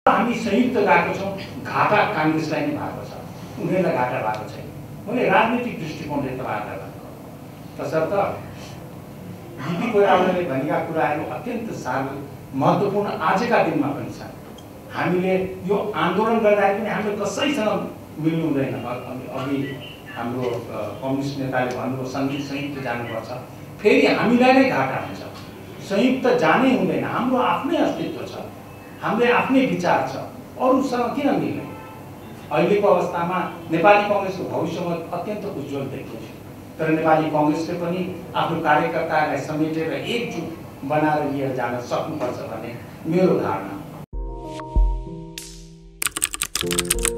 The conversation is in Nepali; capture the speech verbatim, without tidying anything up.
हामी संयुक्त गएको छौँ, घाटा काङ्ग्रेसलाई नै भएको छ, उनीहरूलाई घाटा भएको छैन। मैले राजनीतिक दृष्टिकोणले तपाईँहरूलाई भनेको तसर्थ बिपी कोइरालाले भनेका कुराहरू अत्यन्त साह्रो महत्त्वपूर्ण आजका दिनमा पनि छन्। हामीले यो आन्दोलन गर्दाखेरि पनि हामीले कसैसँग मिल्नु हुँदैन। अघि हाम्रो कम्युनिस्ट नेताले भन्नुभयो सङ्गीत संयुक्त जानुपर्छ, फेरि हामीलाई नै घाटा हुन्छ। संयुक्त जानै हुँदैन, हाम्रो आफ्नै अस्तित्व छ, हाम्रो आफ्नै विचार छ, अरूसँग किन मिल्ने? अहिलेको अवस्थामा नेपाली कङ्ग्रेसको भविष्य म अत्यन्त उज्जवल देख्दछु। तर नेपाली कङ्ग्रेसले पनि आफ्नो कार्यकर्ताहरूलाई समेटेर एकजुट बनाएर लिएर जान सक्नुपर्छ भन्ने मेरो धारणा।